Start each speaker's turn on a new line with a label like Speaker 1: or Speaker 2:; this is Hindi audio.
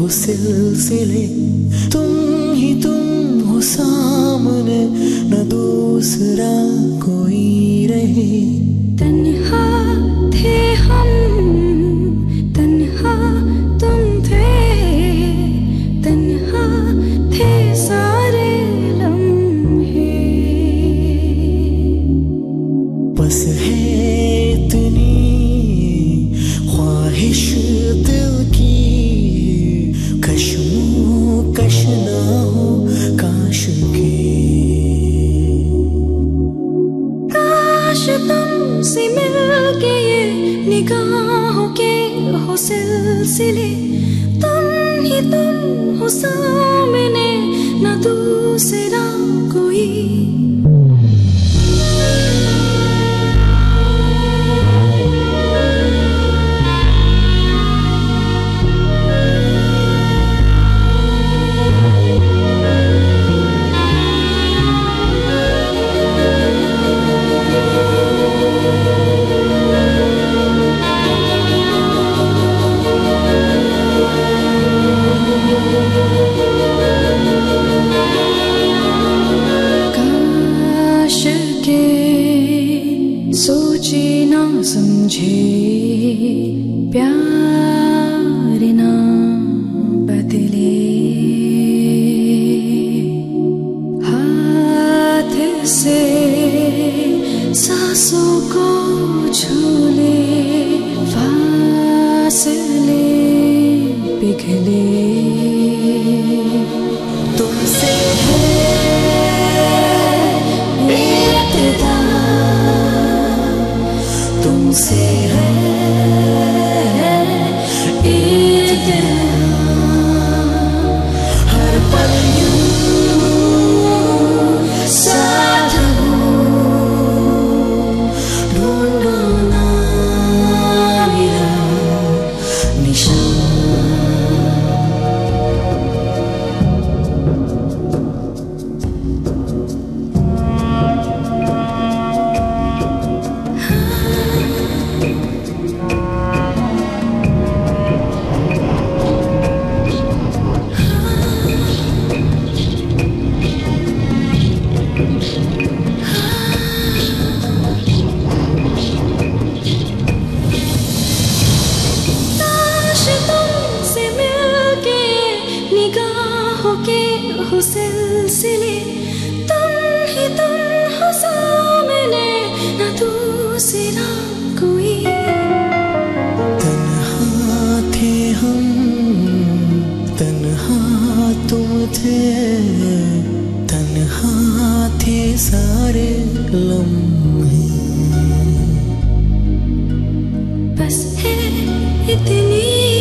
Speaker 1: हो सिलसिले, तुम हो सामने, न दूसरा कोई रहे।
Speaker 2: तन्हा थे हम, तन्हा तुम थे, तन्हा थे सारे लम्हे।
Speaker 1: बस है इतनी ख्वाहिश दिल की, कश्मोकश ना हो काश के।
Speaker 2: काश तुमसे मिल के ये निगाहों के हो सिलसिले, तुम हो सामने, न दूसरा कोई। सोचे ना समझे प्यार ना बदले, हाथ से सांसों को छूले, फासले पिघले।
Speaker 1: तुमसे है इब्तिदा, तुमसे है इब्तिदा, हर पल यूं साथ हूँ, ढूंढो ना मेरा निशान।
Speaker 2: हो सिलसिले, तुम हो सामने, न दूसरा कोई।
Speaker 1: तन्हा थे हम, तन्हा तुम थे, तन्हा थे सारे लम्हे।
Speaker 2: बस है इतनी